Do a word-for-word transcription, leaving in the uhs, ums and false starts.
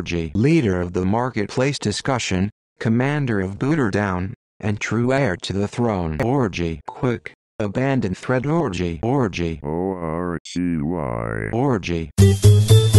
Orgy, leader of the marketplace discussion, commander of BooterDown, and true heir to the throne. Orgy, quick, abandon threat. Orgy, Orgy, O R G Y. Orgy.